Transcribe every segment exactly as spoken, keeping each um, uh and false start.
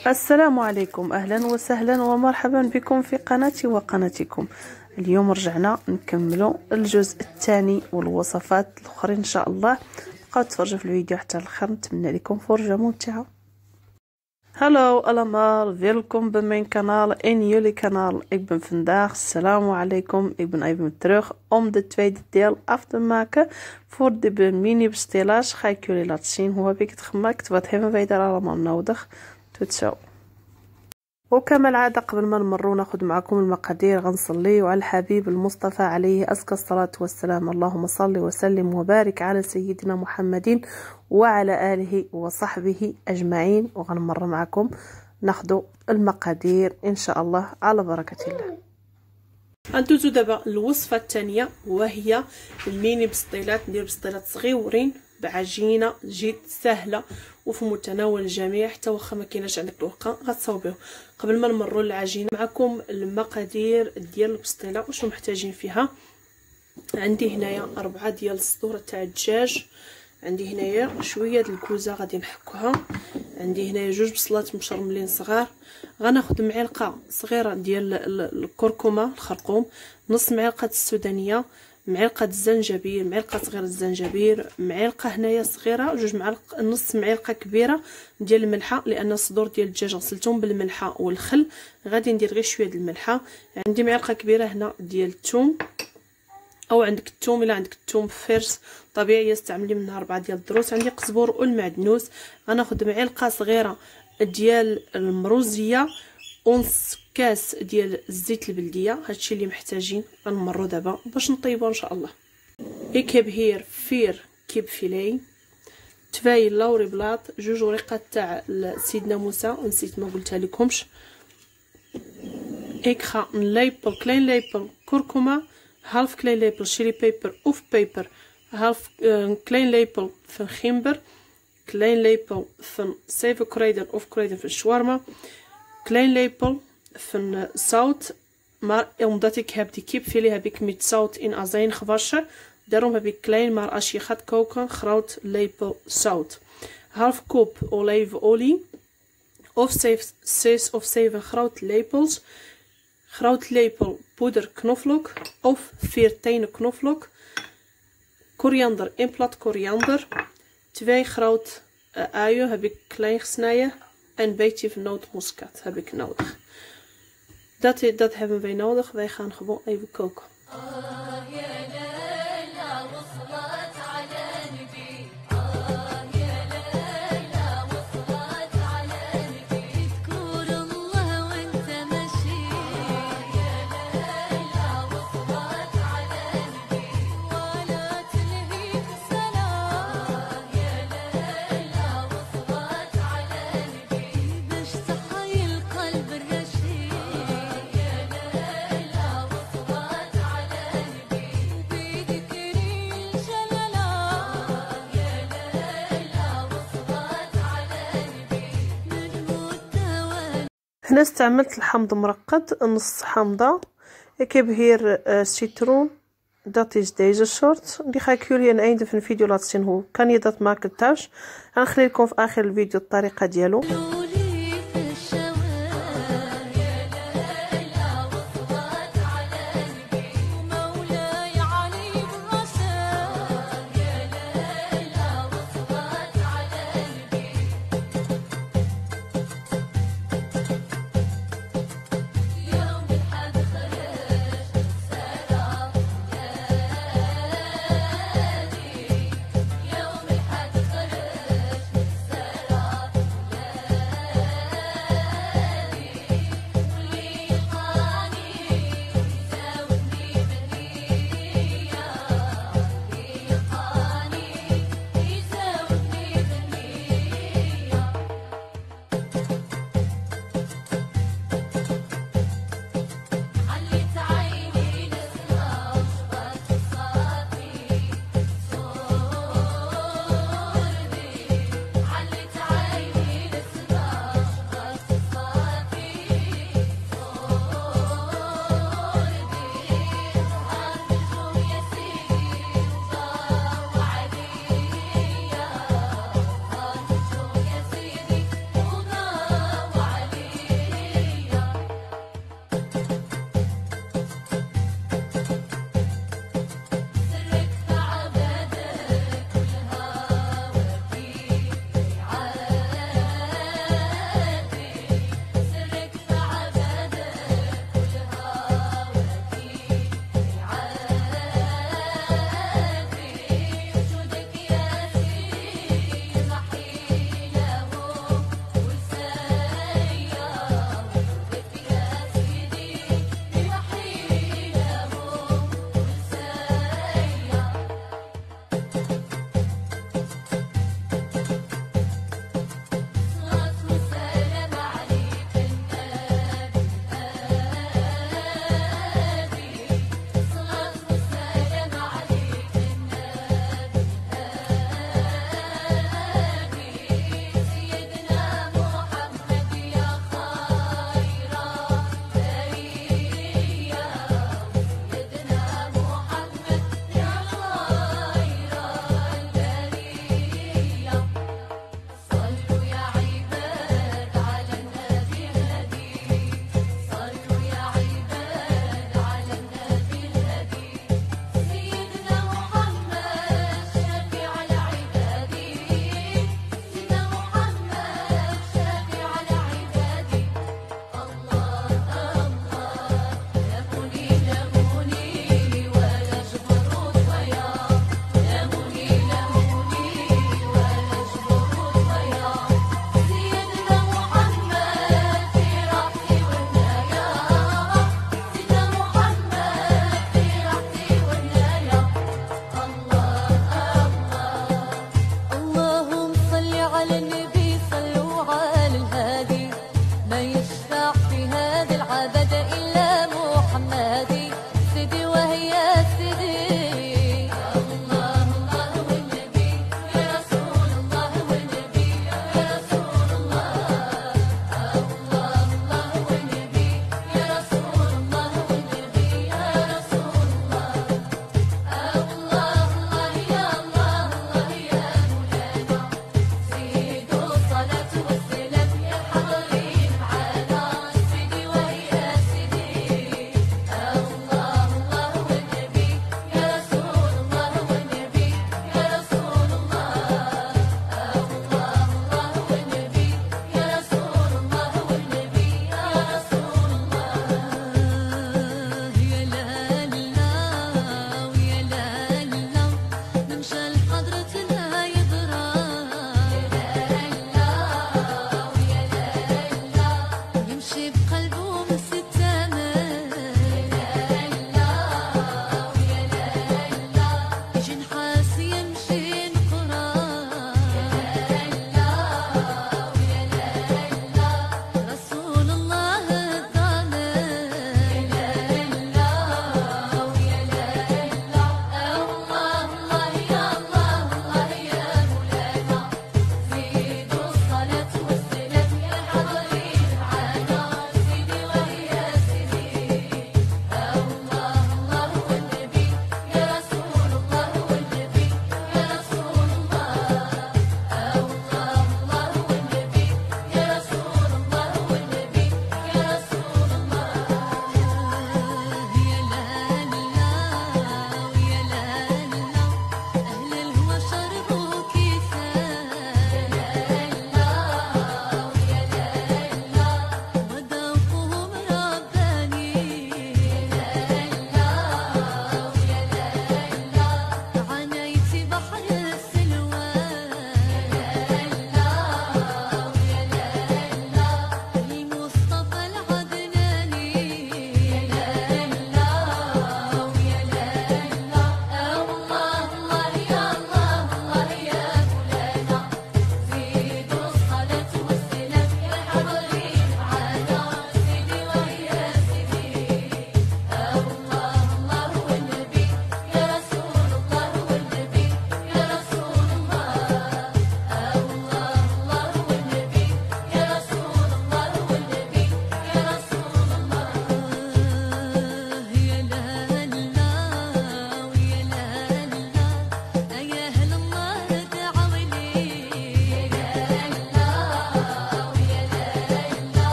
السلام عليكم، اهلا وسهلا ومرحبا بكم في قناتي وقناتكم. اليوم رجعنا نكملوا الجزء الثاني والوصفات الاخرين ان شاء الله. بقاو تفرجوا في الفيديو حتى الاخر، نتمنى لكم فرجه ممتعه. Hallo allemaal, welkom bij mijn kanaal, in jullie kanaal. Ik ben vandaag, assalamu alaikum, ik ben even terug om de tweede deel af te maken. Voor de mini bestellers ga ik jullie laten zien hoe heb ik het gemaakt, wat hebben wij daar allemaal nodig. Tot zo. وكما العادة قبل ما نمروا ناخذ معكم المقادير، غنصليو على الحبيب المصطفى عليه أزكى الصلاة والسلام. اللهم صل وسلم وبارك على سيدنا محمد وعلى آله وصحبه أجمعين. وغنمر معكم ناخذ المقادير إن شاء الله على بركة الله. غندوزو دابا الوصفة الثانية وهي الميني بسطيلات. ندير بسطيلات صغيورين بعجينه جد سهله وفي متناول الجميع، حتى واخا ما كايناش عندك الوقت غتصاوبيهم. قبل ما نمروا للعجينه معكم المقادير ديال البسطيله وشنو محتاجين فيها. عندي هنايا أربعة ديال الصدور تاع الدجاج، عندي هنايا شويه ديال الكوزه غادي نحكوها، عندي هنايا جوج بصلات مشرملين صغار، غناخذ معلقه صغيره ديال الكركمه الخرقوم، نص معلقه السودانيه، معلقه الزنجبيل، معلقه صغيره الزنجبيل، معلقه هنايا صغيره، جوج معالق، نص معلقه كبيره ديال الملحه، لان الصدور ديال الدجاج غسلتهم بالملحه والخل، غادي ندير غير شويه ديال الملحه. عندي معلقه كبيره هنا ديال الثوم، او عندك الثوم الا عندك الثوم فرس طبيعي استعملي منها اربعه ديال الدروس. عندي قزبور والمعدنوس. غناخذ معلقه صغيره ديال المروزيه ونص كاس ديال الزيت البلديه. هادشي اللي محتاجين. غنمروا دابا باش نطيبوا ان شاء الله. Ik heb hier vier kipfilet, twee laurieblad, جوج ورقات تاع سيدنا موسى نسيت ما قلتها لكمش. Ik ga een lepel, klein lepel kurkuma, half klein lepel chili peper of peper, half een uh, klein lepel van gember, klein lepel van zeven kruiden of kruiden van shawarma, klein lepel van uh, zout. Maar omdat ik heb die kipfilet heb ik met zout in azijn gewassen, daarom heb ik klein, maar als je gaat koken groot lepel zout. Half kop olijfolie of zes of zeven grote lepels, groot lepel poeder knoflook of vier tenen knoflook, koriander, een plat koriander, twee grote uh, uien heb ik klein gesneden en een beetje van nootmuskat heb ik nodig. Dat, dat hebben wij nodig. Wij gaan gewoon even koken. هنا استعملت الحمض مرقد نص حامضه. Ik heb hier uh, citroen, dat is deze soort. Die ga ik jullie aan het einde van de video laten zien hoe kan je dat maken thuis. En نخليلكم في اخر الفيديو الطريقه ديالو.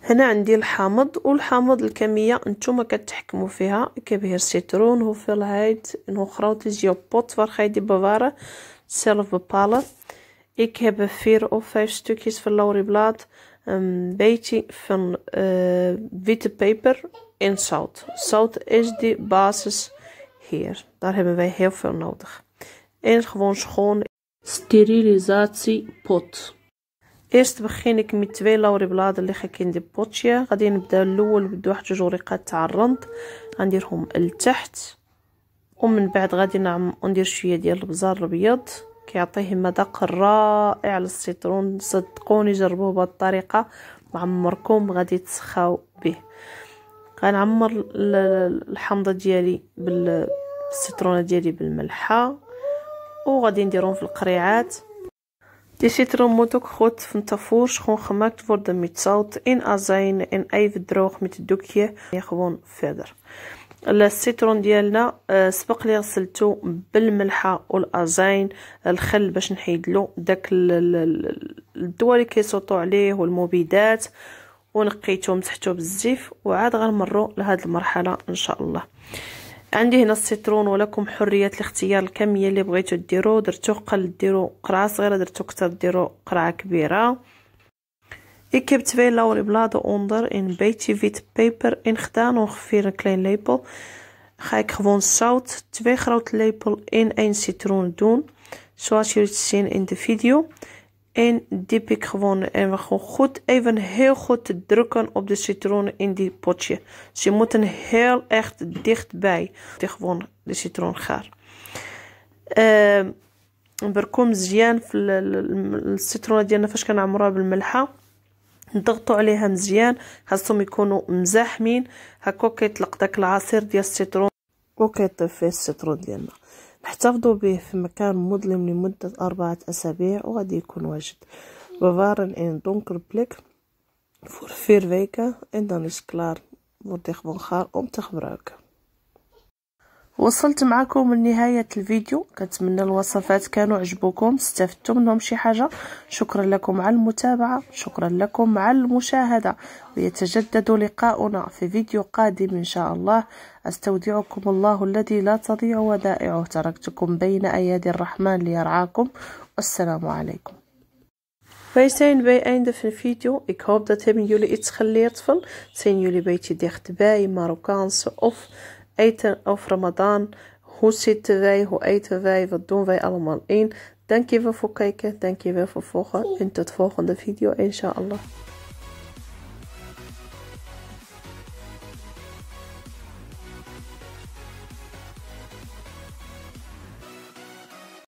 هنا عندي الحامض، والحامض الكميه نتوما كتحكموا فيها. Ik heb hier citroen, hoeveelheid en hoe groot is jouw pot, waar ga je die bewaren? Zelf bepalen. Ik heb vier of vijf stukjes van laurieblad, een beetje van uh, witte peper en zout. Zout is de basis hier. Daar hebben wij heel veel nodig. En gewoon schoon sterilisatiepot. Eerst begin ik met twee lauriebladen leg ik in dit potje. غادي نبدا الاول بواحد جوج ورقات تاع الرند غنديرهم لتحت، ومن بعد غادي نعم ندير شويه ديال البزار الابيض كيعطيه مذاق رائع للسيترون. صدقوني جربوه بهذه الطريقه معمركم غادي تسخاو به. غنعمر الحامضه ديالي بالسيترونه ديالي بالملحه، وغادي نديرهم في القريعات. Die citroen moet ook goed van tevoren schoongemaakt worden met zout en azijn en even droog met het doekje. gewoon verder. السيترون ديالنا سبق لي غسلته بالملحه والازاين الخل باش نحيدلو داك الدواء اللي كيصوتو عليه والمبيدات، ونقيته مسحته بالزيف، وعاد غنمروا لهاد المرحله ان شاء الله. عندي هنا السيترون، ولكم حريه الاختيار الكميه اللي بغيتو ديرو. درتو قل ديرو قرعه صغيره، درتو كتر ديرو قرعه كبيره. Ik heb twee lauriebladen onder een beetje wit peper ingedaan, ongeveer een klein lepel. Ga ik gewoon zout, twee grote lepel in één citroen doen, zoals jullie zien in de video. En diep ik gewoon en we gewoon goed, even heel goed te drukken op de citroen in die potje. Ze moeten heel echt dichtbij, gewoon de citroen gaar. بركم مزيان في السيترونه ديالنا فاش كنعمروها بالملحه، نضغطوا عليها مزيان، خاصهم يكونوا مزاحمين هكا كيطلق داك العصير ديال السيترون وكيطيب فيه السيترون ديالنا. نحتفظوا به في مكان مظلم لمده أربعة أسابيع وغادي يكون واجد. bewaren in een donker plek voor vier weken en dan is klaar, wordt hij gewoon gaar om te gebruiken. وصلت معكم لنهاية الفيديو، كنتمنى الوصفات كانوا عجبوكم، استفدتوا منهم شي حاجة. شكرا لكم على المتابعة، شكرا لكم على المشاهدة، ويتجدد لقاؤنا في فيديو قادم إن شاء الله. أستودعكم الله الذي لا تضيع ودائعه، تركتكم بين أيادي الرحمن ليرعاكم، والسلام عليكم. Wij zijn bij het einde van de video. Ik hoop dat hebben jullie iets geleerd van. Zijn jullie een beetje dichtbij Marokkaanse of eten of Ramadan? Hoe zitten wij? Hoe eten wij? Wat doen wij allemaal in? Dankjewel voor kijken. Dankjewel voor volgen. En tot de volgende video inshallah.